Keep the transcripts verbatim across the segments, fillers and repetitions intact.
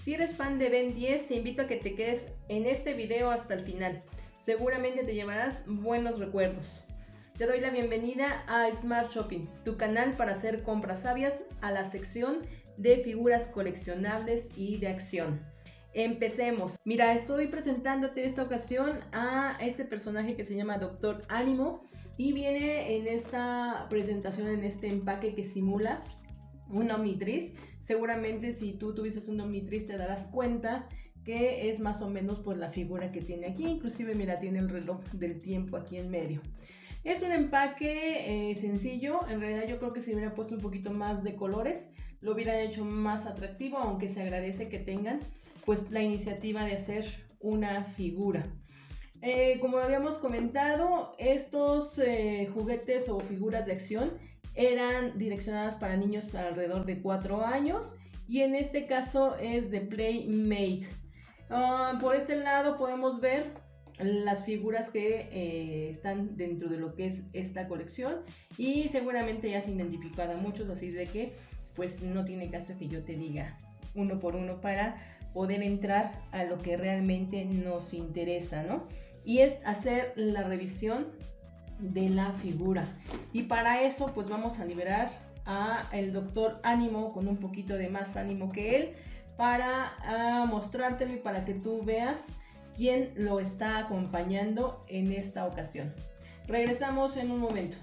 Si eres fan de Ben diez, te invito a que te quedes en este video hasta el final. Seguramente te llevarás buenos recuerdos. Te doy la bienvenida a Smart Shopping, tu canal para hacer compras sabias, a la sección de figuras coleccionables y de acción. Empecemos. Mira, estoy presentándote esta ocasión a este personaje que se llama Doctor Animo y viene en esta presentación, en este empaque que simula un Omnitrix. Seguramente si tú tuvieses un Omnitrix te darás cuenta que es más o menos por la figura que tiene aquí. Inclusive mira, tiene el reloj del tiempo aquí en medio. Es un empaque eh, sencillo. En realidad yo creo que si hubiera puesto un poquito más de colores lo hubiera hecho más atractivo, aunque se agradece que tengan pues la iniciativa de hacer una figura. Eh, como habíamos comentado, estos eh, juguetes o figuras de acción eran direccionadas para niños alrededor de cuatro años y en este caso es de Playmate. Uh, por este lado podemos ver las figuras que eh, están dentro de lo que es esta colección y seguramente ya se identificaron a muchos, así de que pues no tiene caso que yo te diga uno por uno para poder entrar a lo que realmente nos interesa, ¿no? Y es hacer la revisión de la figura. Y para eso pues vamos a liberar a el Doctor Animo con un poquito de más ánimo que él para uh, mostrártelo y para que tú veas quién lo está acompañando en esta ocasión. Regresamos en un momento.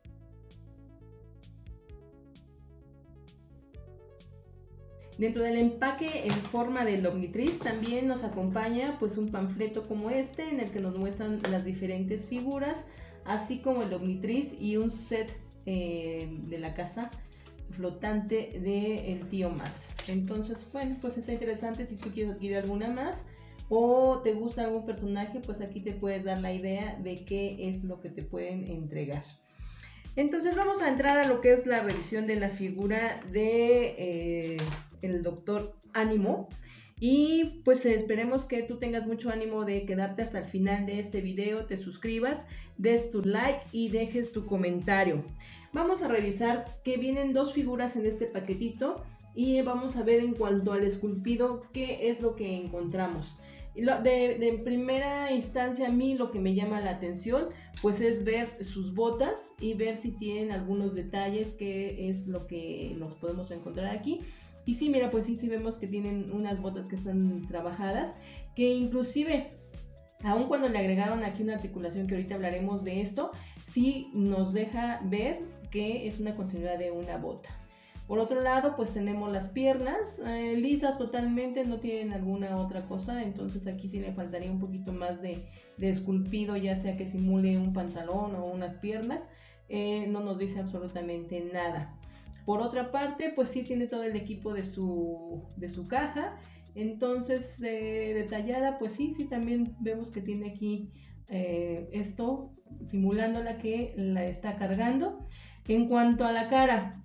Dentro del empaque en forma del Omnitrix también nos acompaña pues un panfleto como este en el que nos muestran las diferentes figuras, así como el Omnitrix y un set eh, de la casa flotante del tío Max. Entonces, bueno, pues está interesante si tú quieres adquirir alguna más o te gusta algún personaje, pues aquí te puedes dar la idea de qué es lo que te pueden entregar. Entonces vamos a entrar a lo que es la revisión de la figura de eh, el Doctor Animo. Y pues esperemos que tú tengas mucho ánimo de quedarte hasta el final de este video, te suscribas, des tu like y dejes tu comentario. Vamos a revisar que vienen dos figuras en este paquetito y vamos a ver en cuanto al esculpido qué es lo que encontramos. De, de primera instancia a mí lo que me llama la atención pues es ver sus botas y ver si tienen algunos detalles, que es lo que nos podemos encontrar aquí. Y sí, mira, pues sí, sí vemos que tienen unas botas que están trabajadas, que inclusive, aun cuando le agregaron aquí una articulación, que ahorita hablaremos de esto, sí nos deja ver que es una continuidad de una bota. Por otro lado, pues tenemos las piernas eh, lisas totalmente, no tienen alguna otra cosa, entonces aquí sí le faltaría un poquito más de, de esculpido, ya sea que simule un pantalón o unas piernas, eh, no nos dice absolutamente nada. Por otra parte, pues sí tiene todo el equipo de su, de su caja, entonces eh, detallada, pues sí, sí también vemos que tiene aquí eh, esto, simulando la que la está cargando. En cuanto a la cara,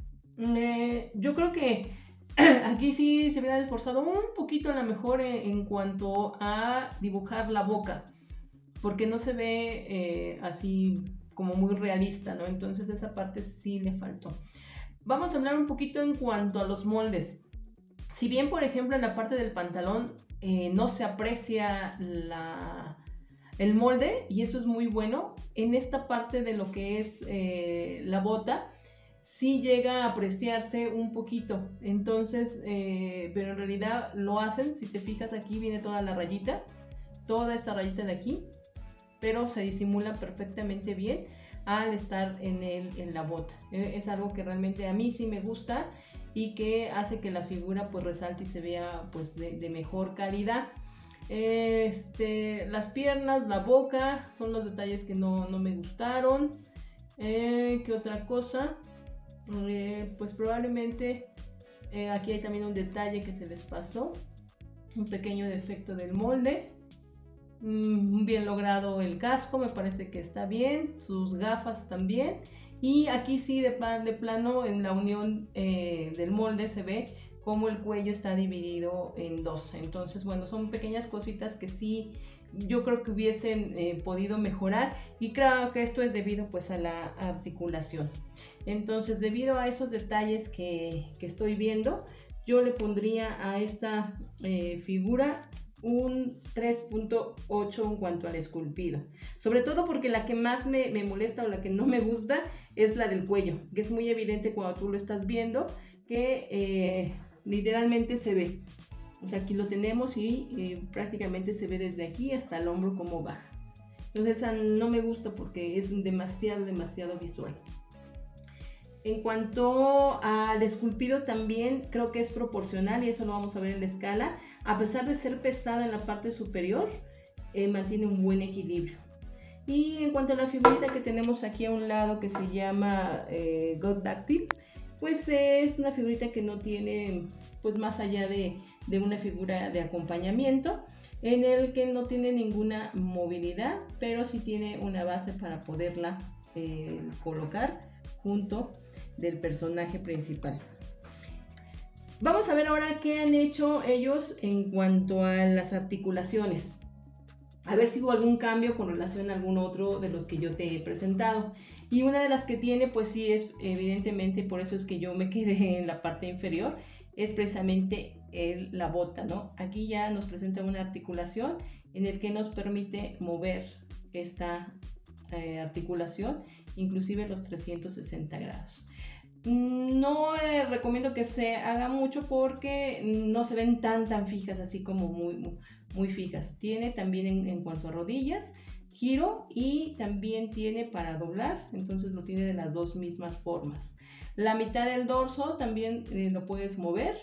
eh, yo creo que aquí sí se hubiera esforzado un poquito a lo mejor en, en cuanto a dibujar la boca, porque no se ve eh, así como muy realista, ¿no? Entonces esa parte sí le faltó. Vamos a hablar un poquito en cuanto a los moldes. Si bien, por ejemplo, en la parte del pantalón eh, no se aprecia la, el molde, y esto es muy bueno, en esta parte de lo que es eh, la bota, sí llega a apreciarse un poquito. Entonces, eh, pero en realidad lo hacen, si te fijas aquí viene toda la rayita, toda esta rayita de aquí, pero se disimula perfectamente bien al estar en, el, en la bota. Es algo que realmente a mí sí me gusta y que hace que la figura pues resalte y se vea pues de, de mejor calidad. Este, las piernas, la boca son los detalles que no, no me gustaron. Eh, ¿Qué otra cosa? Eh, pues probablemente eh, aquí hay también un detalle que se les pasó, un pequeño defecto del molde. Bien logrado el casco, me parece que está bien, sus gafas también, y aquí sí de, plan, de plano en la unión eh, del molde se ve como el cuello está dividido en dos. Entonces bueno, son pequeñas cositas que sí yo creo que hubiesen eh, podido mejorar, y creo que esto es debido pues a la articulación. Entonces debido a esos detalles que, que estoy viendo, yo le pondría a esta eh, figura un tres punto ocho en cuanto al esculpido, sobre todo porque la que más me, me molesta o la que no me gusta es la del cuello, que es muy evidente cuando tú lo estás viendo que eh, literalmente se ve, o sea, aquí lo tenemos y eh, prácticamente se ve desde aquí hasta el hombro como baja. Entonces esa no me gusta porque es demasiado demasiado visual. En cuanto al esculpido, también creo que es proporcional y eso lo vamos a ver en la escala. A pesar de ser pesada en la parte superior, eh, mantiene un buen equilibrio. Y en cuanto a la figurita que tenemos aquí a un lado, que se llama eh, God Dactyl, pues es una figurita que no tiene, pues más allá de, de una figura de acompañamiento, en el que no tiene ninguna movilidad, pero sí tiene una base para poderla eh, colocar junto del personaje principal. Vamos a ver ahora qué han hecho ellos en cuanto a las articulaciones. A ver si hubo algún cambio con relación a algún otro de los que yo te he presentado. Y una de las que tiene, pues sí, es evidentemente, por eso es que yo me quedé en la parte inferior, es precisamente el, la bota, ¿no? Aquí ya nos presenta una articulación en el que nos permite mover esta eh, articulación, inclusive los trescientos sesenta grados. No eh, recomiendo que se haga mucho porque no se ven tan tan fijas, así como muy, muy, muy fijas. Tiene también en, en cuanto a rodillas, giro, y también tiene para doblar, entonces lo tiene de las dos mismas formas. La mitad del dorso también eh, lo puedes mover.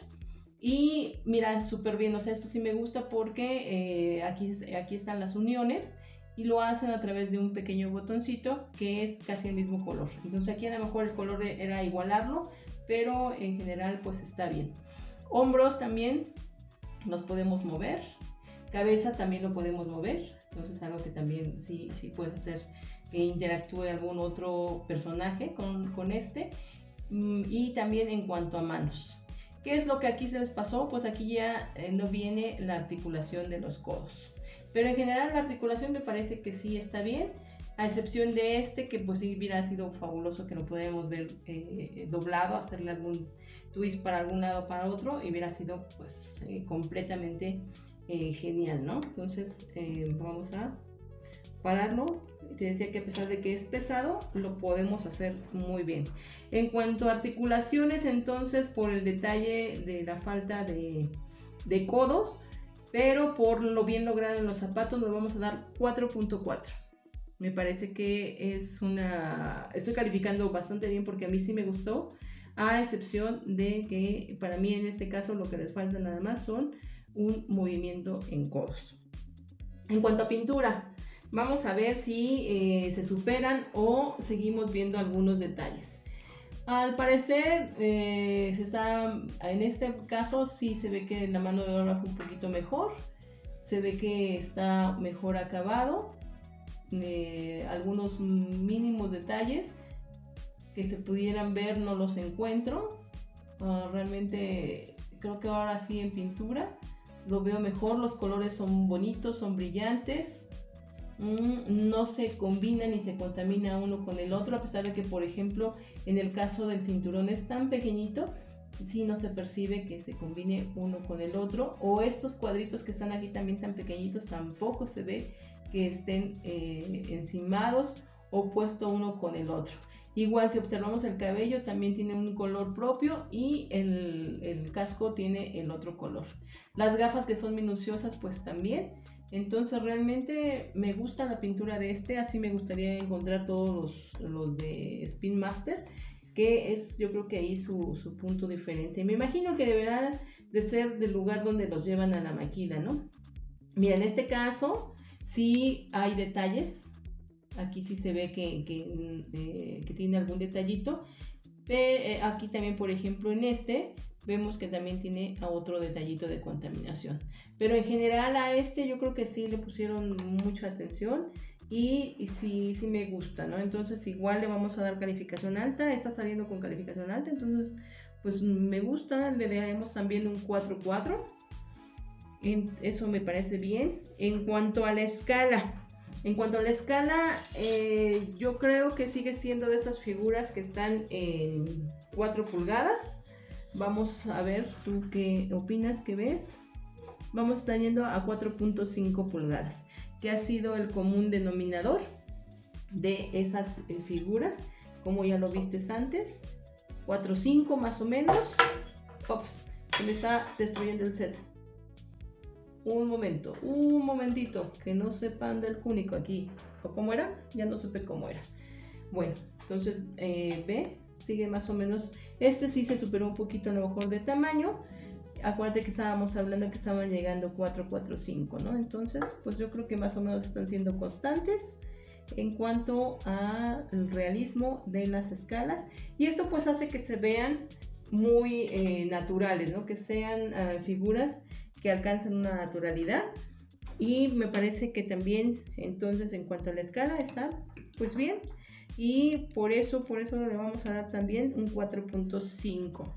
Y mira, súper bien, o sea, esto sí me gusta porque eh, aquí, aquí están las uniones y lo hacen a través de un pequeño botoncito que es casi el mismo color. Entonces aquí a lo mejor el color era igualarlo, pero en general pues está bien. Hombros también los podemos mover, cabeza también lo podemos mover, entonces algo que también sí, sí puedes hacer que interactúe algún otro personaje con, con este. Y también en cuanto a manos. ¿Qué es lo que aquí se les pasó? Pues aquí ya eh, no viene la articulación de los codos. Pero en general la articulación me parece que sí está bien, a excepción de este que pues sí hubiera sido fabuloso que lo podemos ver eh, doblado, hacerle algún twist para algún lado para otro y hubiera sido pues eh, completamente eh, genial, ¿no? Entonces eh, vamos a pararlo. Te decía que a pesar de que es pesado, lo podemos hacer muy bien. En cuanto a articulaciones, entonces por el detalle de la falta de, de codos, pero por lo bien logrado en los zapatos, nos vamos a dar cuatro punto cuatro. Me parece que es una... Estoy calificando bastante bien porque a mí sí me gustó, a excepción de que para mí en este caso lo que les falta nada más son un movimiento en codos. En cuanto a pintura, vamos a ver si eh, se superan o seguimos viendo algunos detalles. Al parecer, eh, se está, en este caso sí se ve que la mano de obra fue un poquito mejor. Se ve que está mejor acabado. Eh, algunos mínimos detalles que se pudieran ver no los encuentro. Uh, realmente creo que ahora sí en pintura lo veo mejor. Los colores son bonitos, son brillantes. No se combina ni se contamina uno con el otro, a pesar de que, por ejemplo, en el caso del cinturón es tan pequeñito, sí no se percibe que se combine uno con el otro, o estos cuadritos que están aquí también tan pequeñitos, tampoco se ve que estén eh, encimados o puesto uno con el otro. Igual si observamos el cabello también tiene un color propio y el, el casco tiene el otro color. Las gafas que son minuciosas pues también. Entonces realmente me gusta la pintura de este, así me gustaría encontrar todos los, los de Spin Master, que es yo creo que ahí su, su punto diferente. Me imagino que deberá de ser del lugar donde los llevan a la maquila, ¿no? Mira, en este caso sí hay detalles, aquí sí se ve que, que, eh, que tiene algún detallito, pero eh, aquí también por ejemplo en este vemos que también tiene a otro detallito de contaminación, pero en general a este yo creo que sí le pusieron mucha atención y, y sí, sí me gusta, ¿no? Entonces igual le vamos a dar calificación alta, está saliendo con calificación alta, entonces pues me gusta, le daremos también un cuatro punto cuatro, eso me parece bien. En cuanto a la escala, en cuanto a la escala eh, yo creo que sigue siendo de estas figuras que están en cuatro pulgadas. vamos a ver, ¿tú qué opinas? ¿Qué ves? Vamos yendo a cuatro punto cinco pulgadas, que ha sido el común denominador de esas eh, figuras, como ya lo vistes antes. cuatro punto cinco más o menos. Ops, se me está destruyendo el set. Un momento, un momentito, que no sepan del cúnico aquí. ¿O cómo era? Ya no supe cómo era. Bueno, entonces eh, ve, sigue más o menos. Este sí se superó un poquito a lo mejor de tamaño. Acuérdate que estábamos hablando que estaban llegando cuatro, cuatro, cinco, ¿no? Entonces, pues yo creo que más o menos están siendo constantes en cuanto al realismo de las escalas. Y esto pues hace que se vean muy eh, naturales, ¿no? Que sean uh, figuras que alcanzan una naturalidad. Y me parece que también, entonces, en cuanto a la escala, está pues bien. Y por eso, por eso le vamos a dar también un cuatro punto cinco.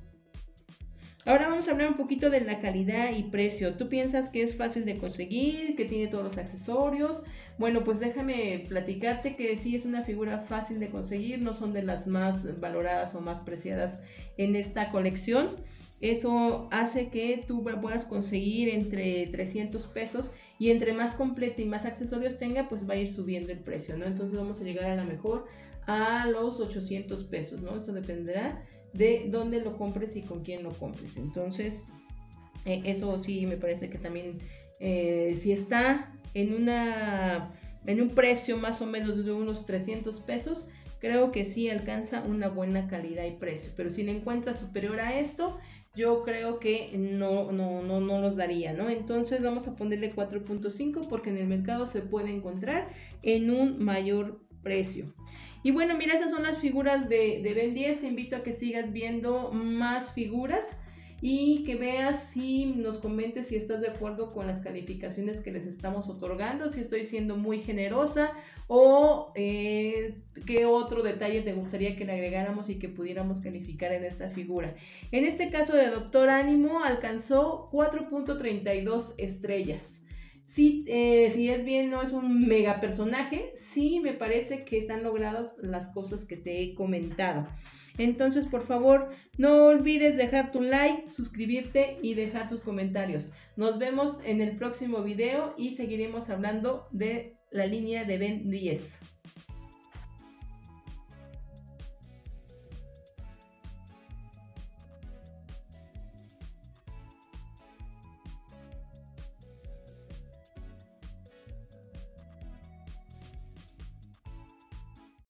Ahora vamos a hablar un poquito de la calidad y precio. ¿Tú piensas que es fácil de conseguir, que tiene todos los accesorios? Bueno, pues déjame platicarte que sí es una figura fácil de conseguir, no son de las más valoradas o más preciadas en esta colección. Eso hace que tú puedas conseguir entre trescientos pesos y entre más completa y más accesorios tenga, pues va a ir subiendo el precio, ¿no? Entonces vamos a llegar a lo mejor a los ochocientos pesos, ¿no? Esto dependerá de dónde lo compres y con quién lo compres. Entonces, eh, eso sí me parece que también, eh, si está en, una, en un precio más o menos de unos trescientos pesos, creo que sí alcanza una buena calidad y precio. Pero si le encuentras superior a esto, yo creo que no, no, no, no los daría, ¿no? Entonces vamos a ponerle cuatro punto cinco porque en el mercado se puede encontrar en un mayor precio. Y bueno, mira, esas son las figuras de, de Ben diez. Te invito a que sigas viendo más figuras y que veas si nos comentes si estás de acuerdo con las calificaciones que les estamos otorgando, si estoy siendo muy generosa o eh, qué otro detalle te gustaría que le agregáramos y que pudiéramos calificar en esta figura. En este caso de Doctor Ánimo alcanzó cuatro punto treinta y dos estrellas. Sí, eh, si es bien, no es un mega personaje, sí me parece que están logradas las cosas que te he comentado. Entonces, por favor, no olvides dejar tu like, suscribirte y dejar tus comentarios. Nos vemos en el próximo video y seguiremos hablando de la línea de Ben diez.